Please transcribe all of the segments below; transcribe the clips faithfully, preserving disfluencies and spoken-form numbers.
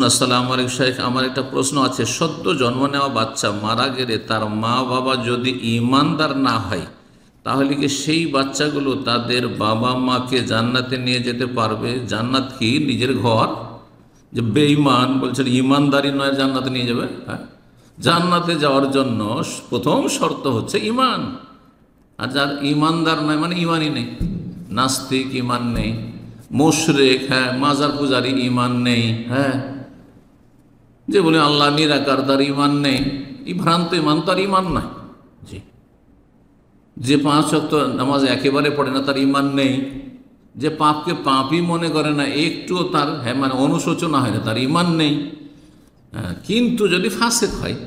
আসসালামু আলাইকুম শেখ, আমার একটা প্রশ্ন আছে। সদ্য জন্ম নেওয়া বাচ্চা মারা গেলে তার মা বাবা যদি ঈমানদার না হয়, তাহলে কি সেই বাচ্চাগুলো তাদের বাবা মাকে জান্নাতে নিয়ে যেতে পারবে? জান্নাত কি নিজের ঘর? যে বেঈমান বলছেন ঈমানদারি নয় জান্নাতে নিয়ে যাবে? হ্যাঁ, জান্নাতে যাওয়ার জন্য প্রথম শর্ত হচ্ছে ঈমান। আর যার ঈমানদার নয় মানে ঈমানই নেই, নাস্তিক, ঈমান নেই, মুশরিক, হ্যাঁ, মাজার পূজারি, ঈমান নেই, হ্যাঁ, যে বলে আল্লাহ নিরাকার, তার ঈমান নেই, এই ভ্রান্ত ঈমান, তার ঈমান নাই। জি, যে পাঁচ ওয়াক্ত নামাজ একেবারে পড়ে না, তার ঈমান নেই। যে পাপকে পাপই মনে করে না, একটুও তার হ্যাঁ মানে অনুশোচনা হয় না, তার ঈমান নেই। হ্যাঁ, কিন্তু যদি ফাসেক হয়,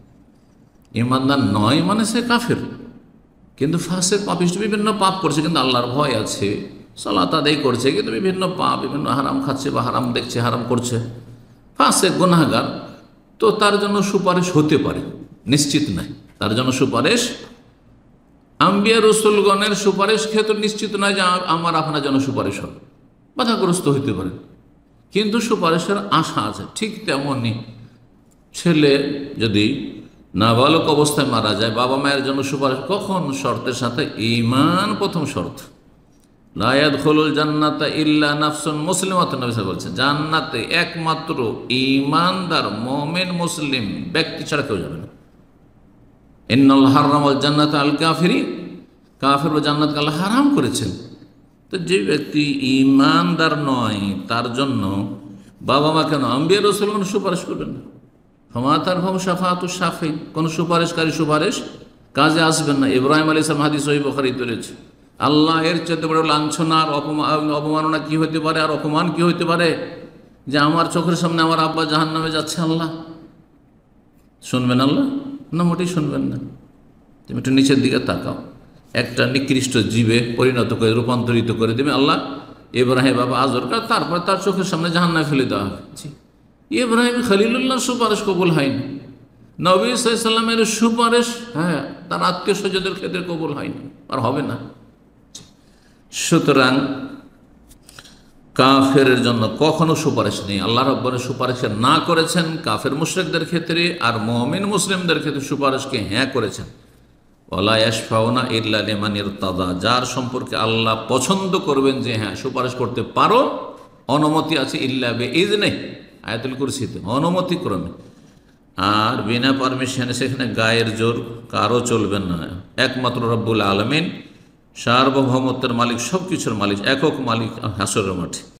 ঈমানদার নয় মানে সে কাফের, কিন্তু ফাসেক পাপিষ্ট, বিভিন্ন পাপ করছে কিন্তু আল্লাহর ভয় আছে, সালাত আদায় করছে, কিন্তু বিভিন্ন পাপ, বিভিন্ন হারাম খাচ্ছে বা হারাম দেখছে, হারাম করছে, ফাসেক গুনাহগার, তো তার জন্য সুপারিশ হতে পারে, নিশ্চিত নাই তার জন্য সুপারিশ। আম্বিয়া রসুলগণের সুপারিশ ক্ষেত্রে নিশ্চিত নয় যে আমার আপনার জন্য সুপারিশ হবে, বাধাগ্রস্ত হইতে পারে, কিন্তু সুপারিশের আশা আছে। ঠিক তেমনই ছেলে যদি নাবালক অবস্থায় মারা যায়, বাবা মায়ের জন্য সুপারিশ কখন? শর্তের সাথে, ঈমান প্রথম শর্ত। লা ইয়াদখুলুল জান্নাতা ইল্লা নাফসুন মুসলিমাতুন, নবী সাল্লাল্লাহু আলাইহি ওয়াসাল্লাম বলছেন, জান্নাতে একমাত্র ঈমানদার মুমিন মুসলিম ব্যক্তি ছাড়া কেউ যাবে না। ইন্নাল হারামাল জান্নাতা আল কাফিরিন, কাফির ও জান্নাতকে আল্লাহ হারাম করেছেন। তো যে ব্যক্তি ঈমানদার নয় তার জন্য বাবা মা কেন, আম্বিয়া রাসূলগণ সুপারিশ করবেন না। ফামা তারফাউ শাফাআতুশ শাফিঈন, কোন সুপারিশকারী সুপারিশ কাজে আসবেন না। ইব্রাহিম আলাইহিস সালাম, হাদিস সহিহ বুখারীতে রয়েছে, আল্লাহ এর চেয়ে বড় লাঞ্ছনা আর অপমাননা কি হতে পারে, আর অপমান কি হতে পারে যে আমার চোখের সামনে আমার আব্বা জাহান্নামে যাচ্ছে? আল্লাহ শুনবেন? আল্লাহ না, মোটেই শুনবেন না। তুমি একটু নিচের দিকে তাকাও, একটা নিকৃষ্ট জীবে পরিণত করে, রূপান্তরিত করে দেবে আল্লাহ ইব্রাহিম বাবা আজরকা, তারপর তার চোখের সামনে জাহান্নামে ফেলে দেওয়া হবে। ইব্রাহিম খলিলুল্লাহর সুপারিশ কবুল হয়নি, নবী সাল্লাল্লাহু আলাইহি ওয়াসাল্লামের সুপারিশ হ্যাঁ তার আত্মীয় স্বজনদের ক্ষেত্রে কবুল হয়নি, আর হবে না। সুতরাং কাফের জন্য কখনো সুপারিশ নেই। আল্লাহ রাব্বুল সুপারিশ না করেছেন কাফের মুশরিকদের ক্ষেত্রে, আর মুমিন মুসলিমদের ক্ষেত্রে সুপারিশকে হ্যাঁ করেছেন। ওয়ালা ইয়াশফাউনা ইল্লা লিমান ইরতাদা, যার সম্পর্কে আল্লাহ পছন্দ করবেন যে হ্যাঁ সুপারিশ করতে পারো, অনুমতি আছে, ইল্লা বিইজনিহি, আয়াতুল কুরসিতে অনুমতি ক্রমে। আর বিনা পারমিশনে সেখানে গায়ের জোর কারো চলবে না। একমাত্র রব্বুল আলামিন, সার্বভৌমত্বের মালিক, সব কিছুর মালিক, একক মালিক হাসরের মাঠে।